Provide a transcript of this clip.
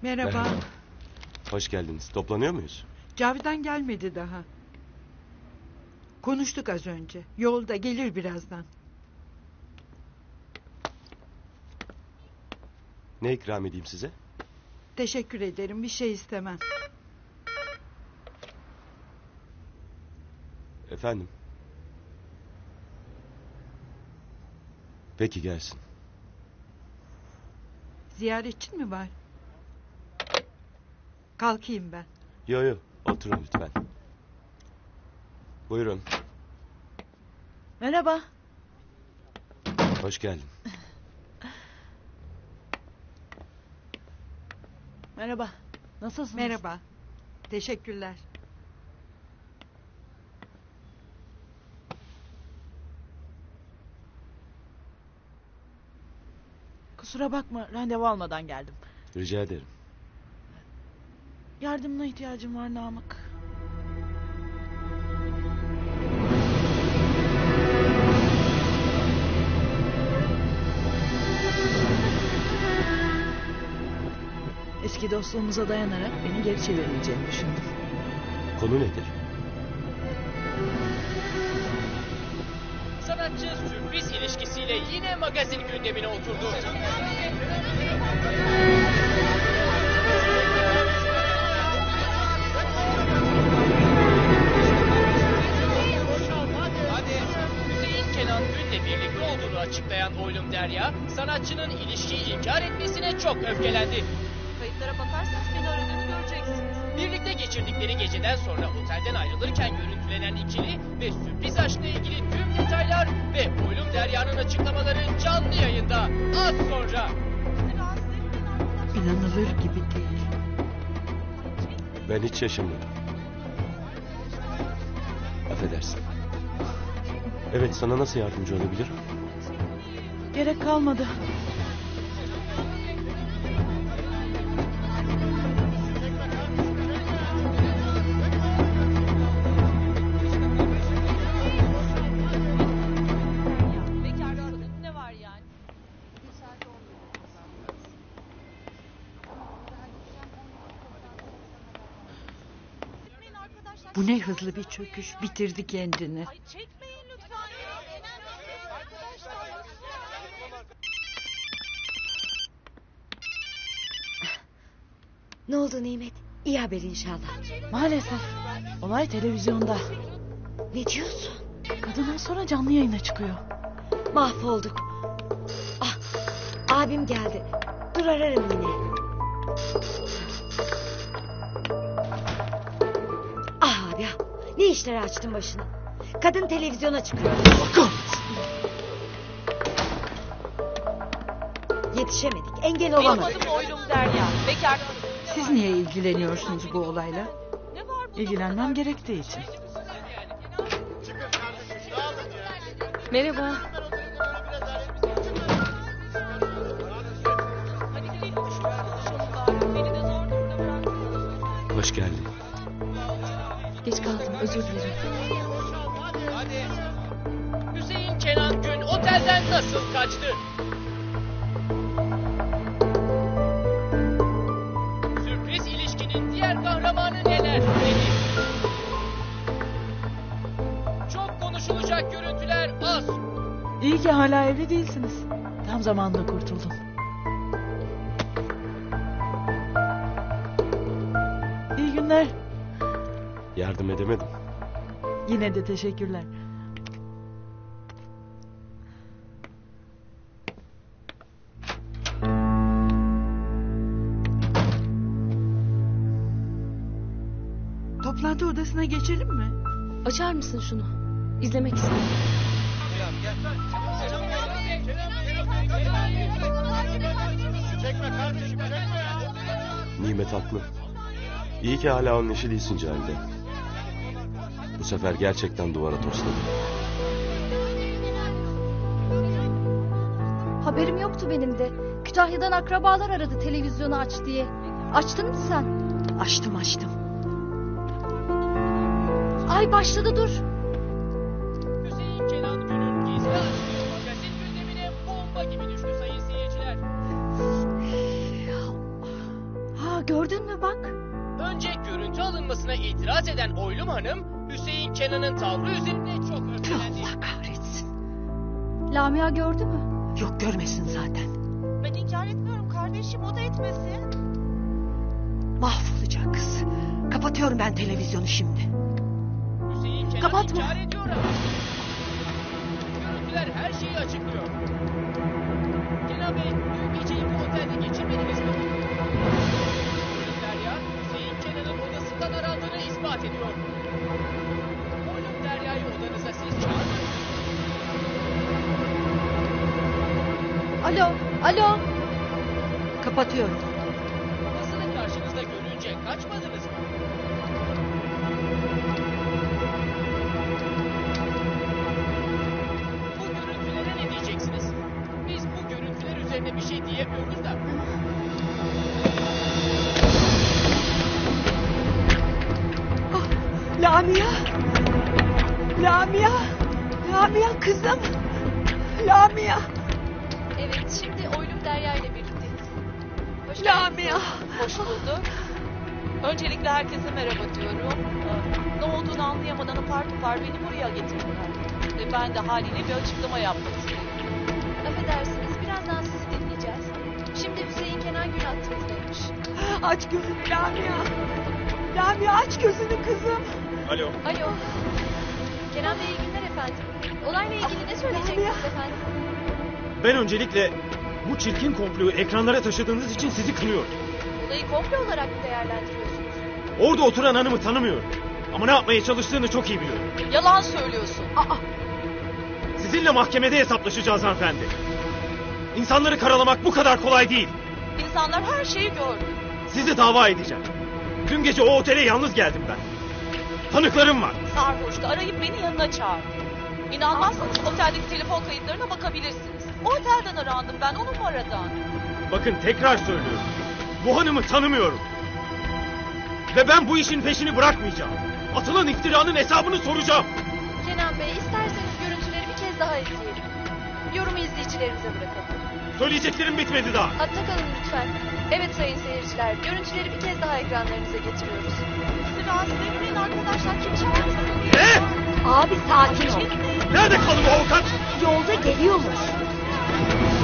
Merhaba. Hoş geldiniz. Toplanıyor muyuz? Cavidan gelmedi daha. Konuştuk az önce. Yolda, gelir birazdan. Ne ikram edeyim size? Teşekkür ederim. Bir şey istemem. Efendim? Peki gelsin. Ziyaretçin mi var? Kalkayım ben. Yo, oturun lütfen. Buyurun. Merhaba. Hoş geldin. Merhaba. Nasılsınız? Merhaba. Teşekkürler. Kusura bakma, randevu almadan geldim. Rica ederim. Yardımına ihtiyacım var Namık. Eski dostluğumuza dayanarak beni geri çevirmeyeceğini düşündüm. Konu nedir? Sanatçı sürpriz ilişkisiyle yine magazin gündemine oturdu. Hüseyin Kenan Gün'le birlikte olduğunu açıklayan Oylum Derya, sanatçının ilişkiyi inkar etmesine çok öfkelendi. Kayıtlara bakarsanız beni aradığını göreceksiniz. Birlikte geçirdikleri geceden sonra otelden ayrılırken görüntülenen ikili ve sürpriz aşkla ilgili tüm detaylar ve Oylum Derya'nın açıklamaları canlı yayında az sonra. İnanılır gibi değil. Ben hiç şaşırmadım. Affedersin. Evet, sana nasıl yardımcı olabilirim? Gerek kalmadı. Bekarlık ne var yani? Bu ne hızlı bir çöküş. Bitirdi kendini. Ay çekmeyin lütfen. Ne oldu Nimet? İyi haber inşallah. Maalesef. Olay televizyonda. Ne diyorsun? Kadından sonra canlı yayına çıkıyor. Mahvolduk. Ah, abim geldi. Dur ararım yine. Ah abi ya. Ne işler açtın başına? Kadın televizyona çıkıyor. Yetişemedik. Engel Benim olamadık. adım Oylum Derya. Bekarlık. Siz niye ilgileniyorsunuz bu olayla? Ne var bunda? İlgilenmem gerektiği için. Merhaba. Hadi gidelim şu konuşalım bari. Beni de zor durumda bıraktınız. Hoş geldin. Geç kaldım, özür dilerim. Hüseyin Kenan Gün otelden nasıl kaçtı? Sürpriz ilişkinin diğer kahramanı neler dedi? Çok konuşulacak görüntüler az. İyi ki hala evli değilsiniz. Tam zamanında kurtuldum. İyi günler. Yardım edemedim. Yine de teşekkürler. Toplantı odasına geçelim mi? Açar mısın şunu? İzlemek istiyorum. Nimet haklı. İyi ki hala onun eşi değilsin Cavide. Bu sefer gerçekten duvara tosladı. Haberim yoktu benim de. Kütahya'dan akrabalar aradı televizyonu aç diye. Açtın mı sen? Açtım. Ay başladı dur. Hüseyin Kenan Gün'ün gizli açtığı magazin gündemine bomba gibi düştü sayın seyirciler. gördün mü bak. Önce görüntü alınmasına itiraz eden Oylum Hanım, Hüseyin Kenan'ın tavrı üzerinde çok öfkelendi. Allah kahretsin. Lamia gördü mü? Yok görmesin zaten. Ben inkar etmiyorum kardeşim, o da etmesin. Mahvolacak kız. Kapatıyorum ben televizyonu şimdi. Hüseyin Kenan Kapatma. inkar ediyor ama. Görüntüler her şeyi açıklıyor. Kenan Bey, dün geceyi bu otelde geçirmediniz mi? Oylum Derya, Hüseyin Kenan'ın odasından arandığını ispat ediyor. Oylum Derya'yı odanıza siz çağırmadınız. Alo, alo. Kapatıyorum. Babasını karşınızda görünce kaçmadınız mı? Bu görüntülere ne diyeceksiniz? Biz bu görüntüler üzerine bir şey diyemiyoruz da. Lamia. Lamia. Lamia kızım. Lamia. Evet, şimdi Oylum Derya ile birlikteyiz. Hoş Lamia. geldiniz. Hoş bulduk. Öncelikle herkese merhaba diyorum. Ne olduğunu anlayamadan apar topar beni buraya getirdiler. Ve ben de haliyle bir açıklama yapmak istedim. Affedersiniz, birazdan sizi dinleyeceğiz. Şimdi Hüseyin Kenan gün hattınızdaymış. Aç gözünü Lamia. Lamia aç gözünü kızım. Alo. Alo. Kenan Bey iyi günler efendim. Olayla ilgili ne söyleyeceksiniz efendim? Ben öncelikle bu çirkin komployu ekranlara taşıdığınız için sizi kınıyorum. Olayı komplo olarak mı değerlendiriyorsunuz? Orada oturan hanımı tanımıyorum. Ama ne yapmaya çalıştığını çok iyi biliyorum. Yalan söylüyorsun. Sizinle mahkemede hesaplaşacağız hanımefendi. İnsanları karalamak bu kadar kolay değil. İnsanlar her şeyi gördü. Sizi dava edeceğim. Dün gece o otele yalnız geldim ben. Tanıklarım var. Sarhoştu, arayıp beni yanına çağırdı. İnanmazsanız oteldeki telefon kayıtlarına bakabilirsiniz. O otelden arandım ben, o numaradan. Bakın tekrar söylüyorum. Bu hanımı tanımıyorum. Ve ben bu işin peşini bırakmayacağım. Atılan iftiranın hesabını soracağım. Kenan Bey, isterseniz görüntüleri bir kez daha izleyelim. Yorumu izleyicilerimize bırakalım. Söyleyeceklerim bitmedi daha. Hatta kalın lütfen. Evet sayın seyirciler, görüntüleri bir kez daha ekranlarınıza getiriyoruz. Bizi rahatsız etmeyin arkadaşlar, kim çağırdı? Abi sakin ol. Nerede kaldı bu avukat? Yolda geliyormuş.